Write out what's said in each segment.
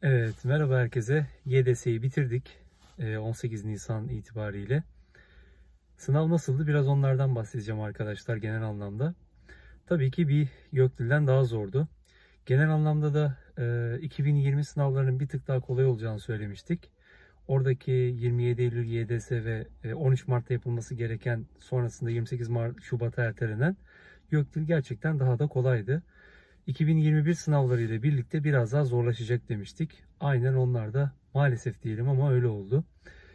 Evet, merhaba herkese. YDS'yi bitirdik 18 Nisan itibariyle. Sınav nasıldı? Biraz onlardan bahsedeceğim arkadaşlar genel anlamda. Tabii ki bir YÖKDİL'den daha zordu. Genel anlamda da 2020 sınavlarının bir tık daha kolay olacağını söylemiştik. Oradaki 27 Eylül YDS ve 13 Mart'ta yapılması gereken sonrasında 28 Şubat'a ertelenen YÖKDİL gerçekten daha da kolaydı. 2021 sınavları ile birlikte biraz daha zorlaşacak demiştik. Aynen onlar da maalesef diyelim ama öyle oldu.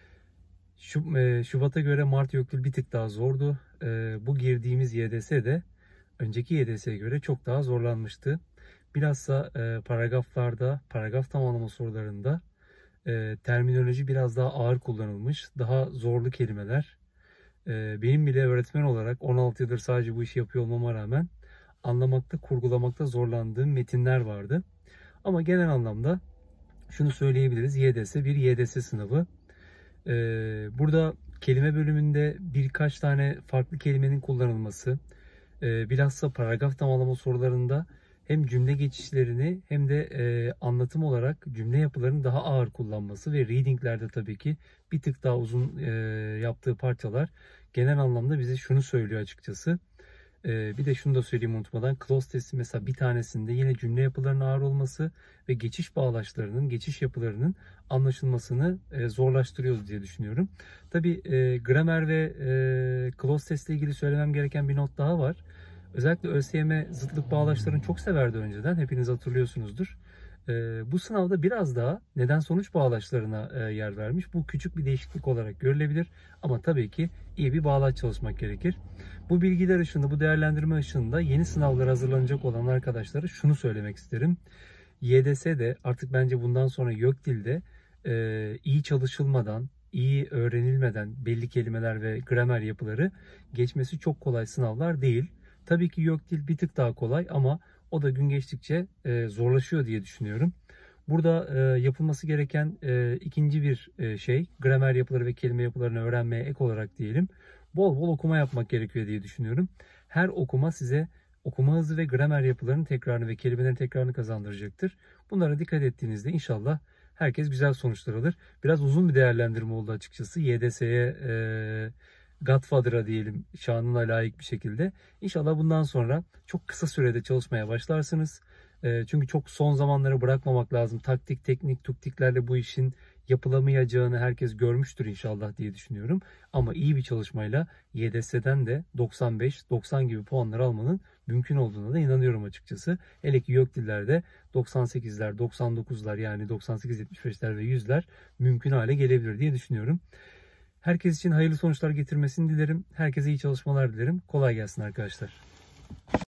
Şubat'a göre Mart YÖKDİL bir tık daha zordu. Bu girdiğimiz YDS de önceki YDS'ye göre çok daha zorlanmıştı. Bilhassa paragraflarda, paragraf tamamlama sorularında terminoloji biraz daha ağır kullanılmış. Daha zorlu kelimeler. Benim bile öğretmen olarak 16 yıldır sadece bu işi yapıyor olmama rağmen anlamakta, kurgulamakta zorlandığım metinler vardı. Ama genel anlamda şunu söyleyebiliriz. YDS bir YDS sınavı. Burada kelime bölümünde birkaç tane farklı kelimenin kullanılması, bilhassa paragraf tamamlama sorularında hem cümle geçişlerini hem de anlatım olarak cümle yapılarını daha ağır kullanması ve readinglerde tabii ki bir tık daha uzun yaptığı parçalar genel anlamda bize şunu söylüyor açıkçası. Bir de şunu da söyleyeyim unutmadan, clause testi mesela bir tanesinde yine cümle yapılarının ağır olması ve geçiş bağlaçlarının, geçiş yapılarının anlaşılmasını zorlaştırıyoruz diye düşünüyorum. Tabii gramer ve clause test ile ilgili söylemem gereken bir not daha var. Özellikle ÖSYM zıtlık bağlaçlarını çok severdi önceden. Hepiniz hatırlıyorsunuzdur. Bu sınavda biraz daha neden sonuç bağlaçlarına yer vermiş. Bu küçük bir değişiklik olarak görülebilir. Ama tabii ki iyi bir bağlaç çalışmak gerekir. Bu bilgiler ışığında, bu değerlendirme ışığında yeni sınavlara hazırlanacak olan arkadaşlara şunu söylemek isterim. YDS'de artık bence bundan sonra YÖKDİL'de iyi çalışılmadan, iyi öğrenilmeden belli kelimeler ve gramer yapıları geçmesi çok kolay sınavlar değil. Tabii ki YÖKDİL bir tık daha kolay ama o da gün geçtikçe zorlaşıyor diye düşünüyorum. Burada yapılması gereken ikinci bir şey, gramer yapıları ve kelime yapılarını öğrenmeye ek olarak diyelim, bol bol okuma yapmak gerekiyor diye düşünüyorum. Her okuma size okuma hızı ve gramer yapılarının tekrarını ve kelimelerin tekrarını kazandıracaktır. Bunlara dikkat ettiğinizde inşallah herkes güzel sonuçlar alır. Biraz uzun bir değerlendirme oldu açıkçası. YDS'ye Godfather'a diyelim, şanına layık bir şekilde. İnşallah bundan sonra çok kısa sürede çalışmaya başlarsınız. Çünkü çok son zamanlara bırakmamak lazım. Taktik, teknik, tuktiklerle bu işin yapılamayacağını herkes görmüştür inşallah diye düşünüyorum. Ama iyi bir çalışmayla YDS'den de 95-90 gibi puanlar almanın mümkün olduğuna da inanıyorum açıkçası. Hele ki YÖKDİL'lerde 98'ler, 99'lar yani 98-75'ler ve 100'ler mümkün hale gelebilir diye düşünüyorum. Herkes için hayırlı sonuçlar getirmesini dilerim. Herkese iyi çalışmalar dilerim. Kolay gelsin arkadaşlar.